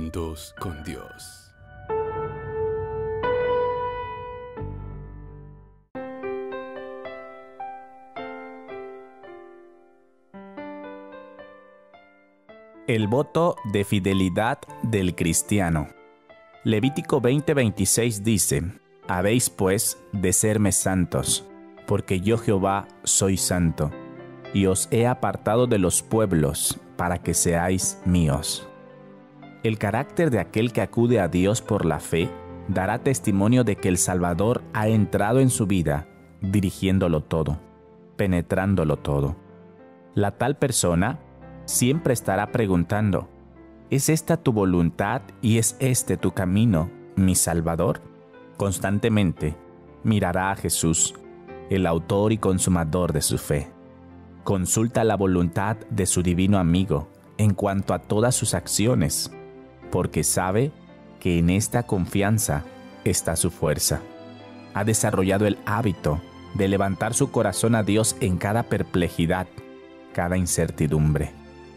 Momentos con Dios. El voto de fidelidad del cristiano. Levítico 20:26 dice: Habéis pues de serme santos, porque yo Jehová soy santo, y os he apartado de los pueblos, para que seáis míos. El carácter de aquel que acude a Dios por la fe dará testimonio de que el Salvador ha entrado en su vida, dirigiéndolo todo, penetrándolo todo. La tal persona siempre estará preguntando: ¿es esta tu voluntad y es este tu camino, mi Salvador? Constantemente mirará a Jesús, el autor y consumador de su fe. Consulta la voluntad de su divino amigo en cuanto a todas sus acciones, porque sabe que en esta confianza está su fuerza. Ha desarrollado el hábito de levantar su corazón a Dios en cada perplejidad, cada incertidumbre.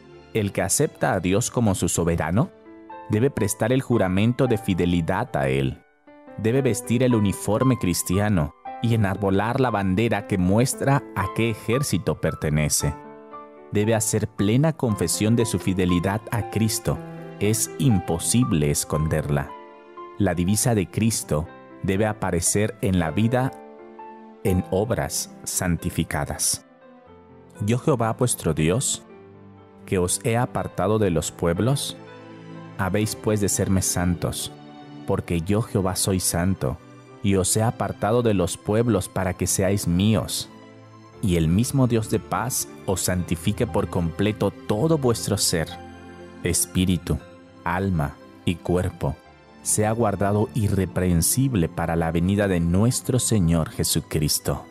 El que acepta a Dios como su soberano debe prestar el juramento de fidelidad a Él. Debe vestir el uniforme cristiano y enarbolar la bandera que muestra a qué ejército pertenece. Debe hacer plena confesión de su fidelidad a Cristo. Es imposible esconderla. La divisa de Cristo debe aparecer en la vida en obras santificadas. Yo Jehová vuestro Dios, que os he apartado de los pueblos, habéis pues de serme santos, porque yo Jehová soy santo, y os he apartado de los pueblos para que seáis míos. Y el mismo Dios de paz os santifique por completo todo vuestro ser, espíritu, alma y cuerpo, sea guardado irreprensible para la venida de nuestro Señor Jesucristo.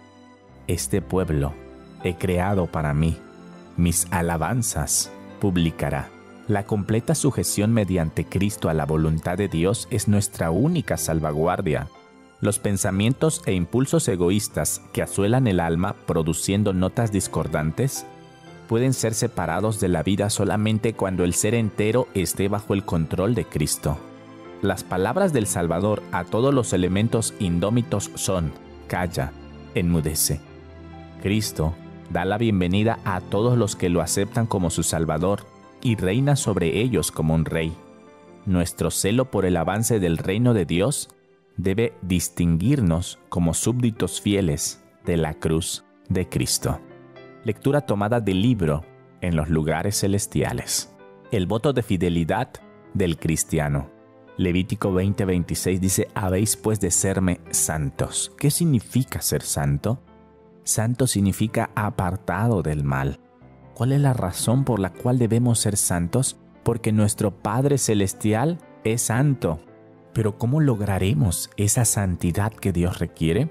Este pueblo he creado para mí, mis alabanzas publicará. La completa sujeción mediante Cristo a la voluntad de Dios es nuestra única salvaguardia. Los pensamientos e impulsos egoístas que asuelan el alma produciendo notas discordantes pueden ser separados de la vida solamente cuando el ser entero esté bajo el control de Cristo. Las palabras del Salvador a todos los elementos indómitos son: calla, enmudece. Cristo da la bienvenida a todos los que lo aceptan como su Salvador y reina sobre ellos como un rey. Nuestro celo por el avance del reino de Dios debe distinguirnos como súbditos fieles de la cruz de Cristo. Lectura tomada del libro En los lugares celestiales. El voto de fidelidad del cristiano. Levítico 20:26 dice: Habéis pues de serme santos. ¿Qué significa ser santo? Santo significa apartado del mal. ¿Cuál es la razón por la cual debemos ser santos? Porque nuestro Padre Celestial es santo. Pero ¿cómo lograremos esa santidad que Dios requiere?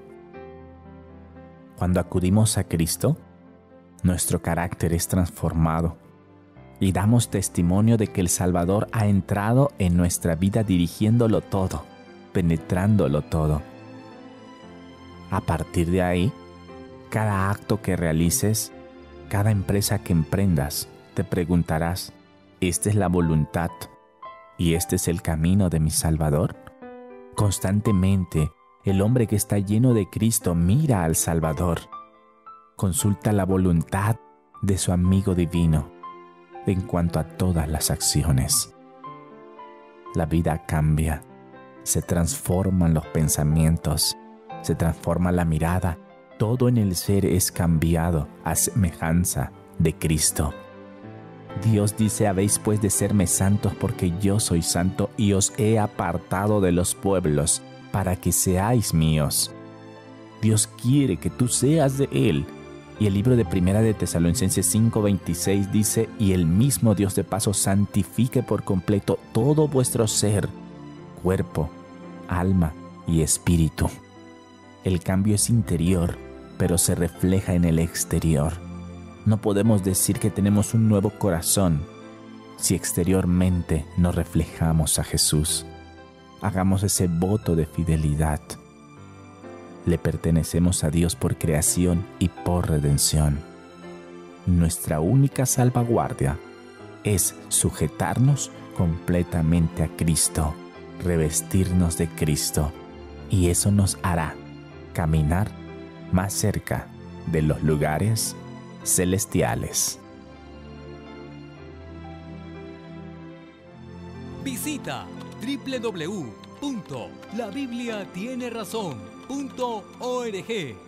Cuando acudimos a Cristo, nuestro carácter es transformado y damos testimonio de que el Salvador ha entrado en nuestra vida dirigiéndolo todo, penetrándolo todo. A partir de ahí, cada acto que realices, cada empresa que emprendas, te preguntarás: ¿esta es la voluntad y este es el camino de mi Salvador? Constantemente, el hombre que está lleno de Cristo mira al Salvador, consulta la voluntad de su amigo divino en cuanto a todas las acciones. La vida cambia, se transforman los pensamientos, se transforma la mirada. Todo en el ser es cambiado a semejanza de Cristo. Dios dice: habéis pues de serme santos porque yo soy santo y os he apartado de los pueblos para que seáis míos. Dios quiere que tú seas de Él. Y el libro de Primera de Tesalonicenses 5:26 dice: y el mismo Dios de paz os santifique por completo todo vuestro ser, cuerpo, alma y espíritu. El cambio es interior, pero se refleja en el exterior. No podemos decir que tenemos un nuevo corazón si exteriormente no reflejamos a Jesús. Hagamos ese voto de fidelidad. Le pertenecemos a Dios por creación y por redención. Nuestra única salvaguardia es sujetarnos completamente a Cristo, revestirnos de Cristo, y eso nos hará caminar más cerca de los lugares celestiales. Visita www.labibliatienerazón.org